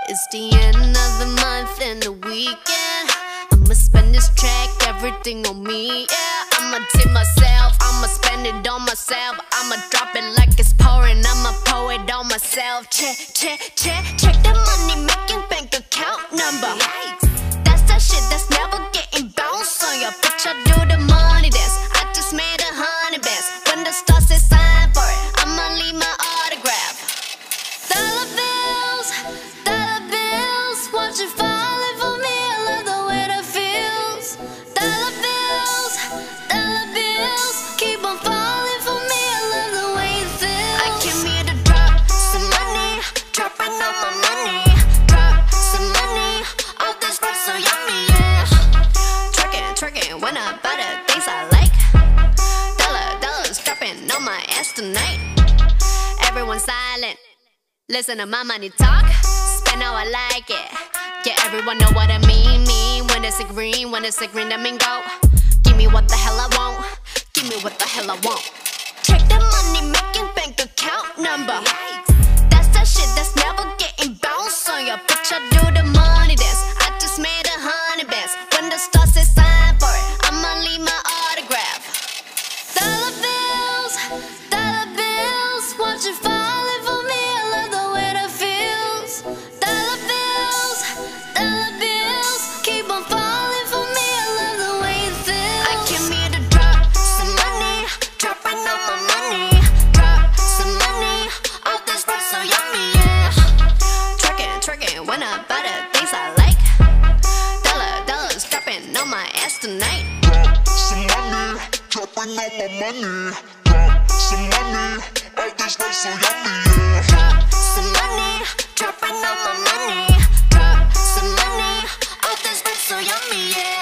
It's the end of the month and the weekend. I'ma spend this track, everything on me, yeah. I'ma tip myself, I'ma spend it on myself. I'ma drop it like it's pouring, I'ma pour it on myself. Check the money making bank account number. That's that shit that's never getting bounced on your bitch. I do the money dance, I just made 100 bands. When the stars say sign for it, I'ma leave my autograph. Dollar bills, watch it falling for me. I love the way that feels. Dollar bills, keep on falling for me. I love the way it feels. I came here to drop some money, dropping all my money. Drop some money, all this stuff so yummy, yeah. Twerking when I buy the things I like. Dollars dropping on my ass tonight. Everyone silent, listen to my money talk. Spend how I like it. Yeah, everyone know what I mean. When it's a green, that mean go. Give me what the hell I want. Give me what the hell I want. Check the money making bank account number. That's that shit that's never getting bounced on your bitch. I do the money dance, I just made 100 bands. When the stars say sign for it, I'ma leave my autograph. Dollar bills, watch it falling for me. I love the way that feels. Dollar bills, keep on falling for me. I love the way it feels. I came here to drop some money, dropping all my money. Drop some money, all this stuff so yummy, yeah. Twerking when I buy the things I like. Dollars dropping on my ass tonight. Drop some money, dropping all my money. Drop some money, all this stuff so yummy, yeah. Drop some money, dropping all my money. Drop some money, all this stuff so yummy, yeah.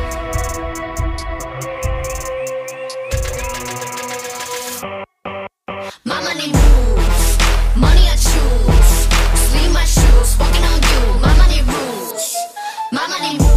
My money moves, money I choose. Sleeve my shoes, walking on you. My money rules, my money moves.